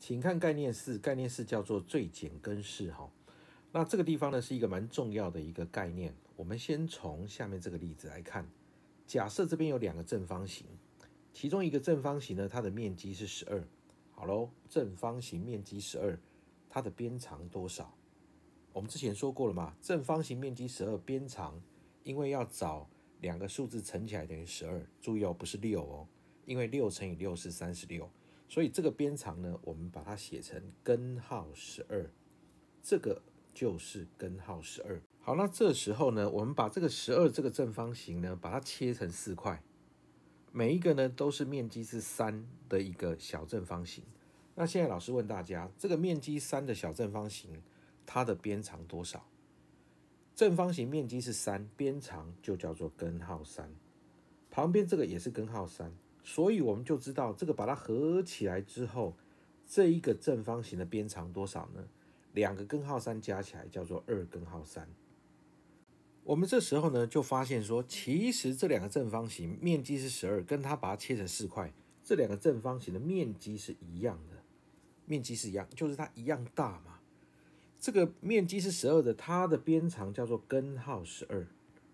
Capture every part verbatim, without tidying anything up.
请看概念四，概念四叫做最简根式哈。那这个地方呢是一个蛮重要的一个概念。我们先从下面这个例子来看，假设这边有两个正方形，其中一个正方形呢，它的面积是十二。好喽，正方形面积十二，它的边长多少？我们之前说过了嘛，正方形面积十二，边长因为要找两个数字乘起来等于十二，注意哦，不是六哦，因为六乘以六是三十六，所以这个边长呢，我们把它写成根号十二，这个就是根号十二。好，那这时候呢，我们把这个十二这个正方形呢，把它切成四块，每一个呢都是面积是三的一个小正方形。那现在老师问大家，这个面积三的小正方形，它的边长多少？正方形面积是三，边长就叫做根号三。旁边这个也是根号三，所以我们就知道这个把它合起来之后，这一个正方形的边长多少呢？两个根号三加起来叫做二根号三。我们这时候呢就发现说，其实这两个正方形面积是十二，跟它把它切成四块，这两个正方形的面积是一样的，面积是一样，就是它一样大嘛。这个面积是十二的，它的边长叫做根号十二。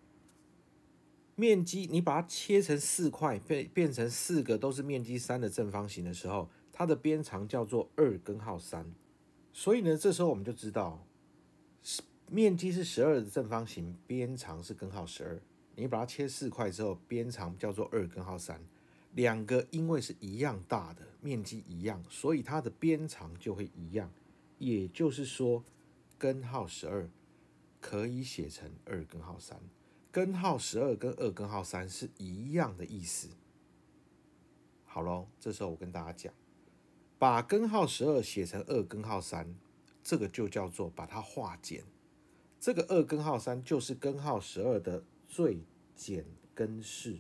面积你把它切成四块，变变成四个都是面积三的正方形的时候，它的边长叫做二根号三。所以呢，这时候我们就知道，面积是十二的正方形，边长是根号十二。你把它切四块之后，边长叫做二根号三。两个因为是一样大的，面积一样，所以它的边长就会一样。也就是说，根号十二可以写成二根号三。根号十二跟二根号三是一样的意思。好咯，这时候我跟大家讲，把根号十二写成二根号三，这个就叫做把它化简。这个二根号三就是根号十二的最简根式。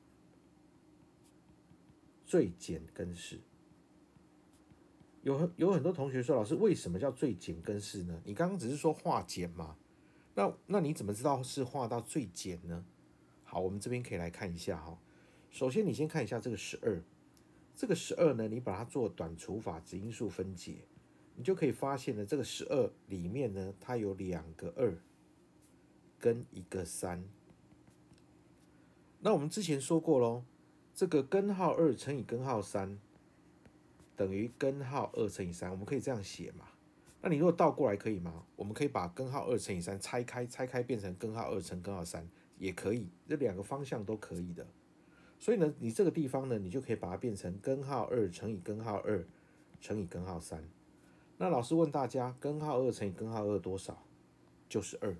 最简根式。有有很多同学说，老师为什么叫最简根式呢？你刚刚只是说化简嘛，那那你怎么知道是化到最简呢？好，我们这边可以来看一下哈。首先，你先看一下这个十二，这个十二呢，你把它做短除法质因数分解，你就可以发现呢，这个十二里面呢，它有两个二跟一个三。那我们之前说过咯，这个根号二乘以根号三等于根号二乘以三，我们可以这样写嘛？那你如果倒过来可以吗？我们可以把根号二乘以三拆开，拆开变成根号二乘根号三也可以，这两个方向都可以的。所以呢，你这个地方呢，你就可以把它变成根号二乘以根号二乘以根号三。那老师问大家，根号二乘以根号二多少？就是二。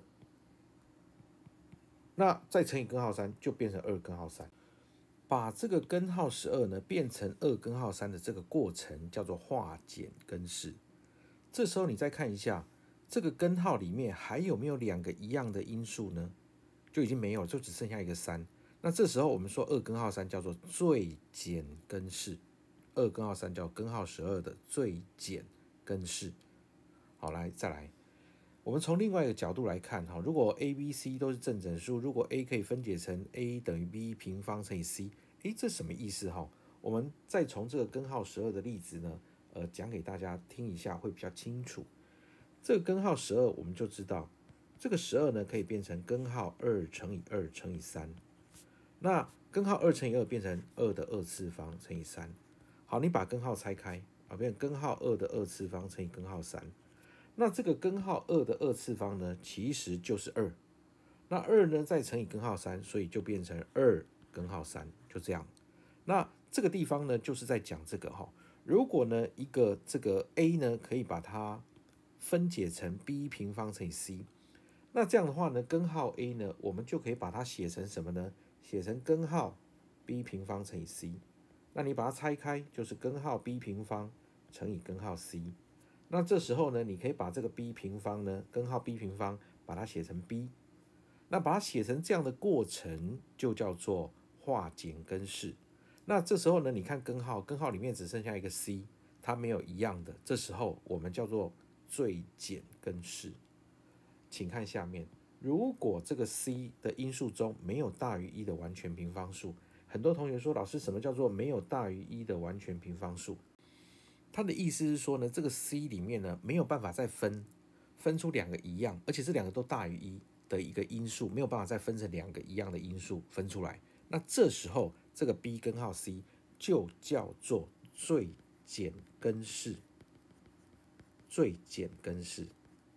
那再乘以根号三，就变成二根号三。把这个根号十二呢变成二根号三的这个过程叫做化简根式。这时候你再看一下，这个根号里面还有没有两个一样的因数呢？就已经没有了，就只剩下一个三。那这时候我们说二根号三叫做最简根式，二根号三叫根号十二的最简根式。好，来再来，我们从另外一个角度来看哈，如果 A、B、C 都是正整数，如果 A 可以分解成 A 等于 B 平方乘以 C， 诶，这什么意思哈？我们再从这个根号十二的例子呢，呃，讲给大家听一下，会比较清楚。这个根号十二，我们就知道，这个十二呢可以变成根号二乘以二乘以三。那根号二乘以二变成二的二次方乘以三。好，你把根号拆开啊，变成根号二的二次方乘以根号三。那这个根号二的二次方呢，其实就是二。那二呢再乘以根号三，所以就变成二根号三，就这样。那这个地方呢，就是在讲这个哈。如果呢一个这个 A 呢可以把它分解成 B 平方乘以 C， 那这样的话呢，根号 A 呢，我们就可以把它写成什么呢？写成根号 B 平方乘以 C。那你把它拆开，就是根号 B 平方乘以根号 C。那这时候呢，你可以把这个 B 平方呢，根号 B 平方，把它写成 B。那把它写成这样的过程，就叫做化简根式。那这时候呢，你看根号，根号里面只剩下一个 C， 它没有一样的，这时候我们叫做最简根式。请看下面，如果这个 C 的因数中没有大于一的完全平方数，很多同学说，老师，什么叫做没有大于一的完全平方数？ 它的意思是说呢，这个 C 里面呢没有办法再分分出两个一样，而且这两个都大于一的一个因数，没有办法再分成两个一样的因数分出来。那这时候这个 B 根号 C 就叫做最简根式，最简根式。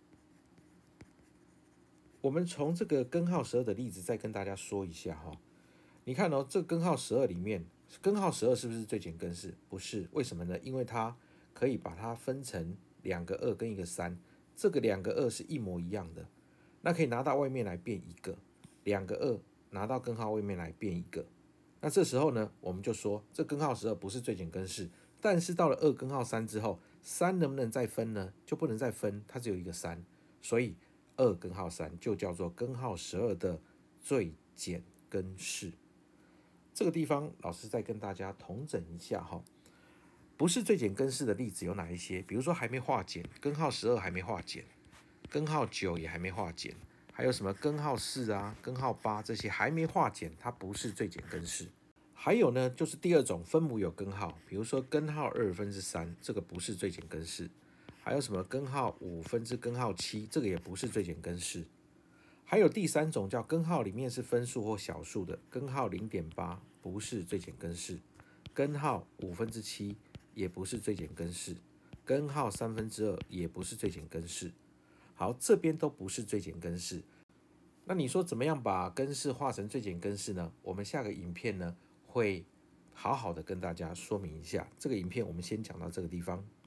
我们从这个根号十二的例子再跟大家说一下哈。你看哦，这个根号十二里面，根号十二是不是最简根式？不是，为什么呢？因为它可以把它分成两个二跟一个三，这个两个二是一模一样的，那可以拿到外面来变一个，两个二拿到根号外面来变一个。那这时候呢，我们就说这根号十二不是最简根式，但是到了二根号三之后，三能不能再分呢？就不能再分，它只有一个三，所以二根号三就叫做根号十二的最简根式。这个地方老师再跟大家统整一下哈，不是最简根式的例子有哪一些？比如说还没化简，根号十二还没化简，根号九也还没化简，还有什么根号四啊、根号八这些还没化简，它不是最简根式。还有呢，就是第二种分母有根号，比如说根号二分之三，这个不是最简根式。还有什么根号五分之根号七，这个也不是最简根式。还有第三种叫根号里面是分数或小数的，根号 零点八 不是最简根式，根号五分之七也不是最简根式，根号三分之二也不是最简根式。好，这边都不是最简根式。那你说怎么样把根式化成最简根式呢？我们下个影片呢会好好的跟大家说明一下。这个影片我们先讲到这个地方。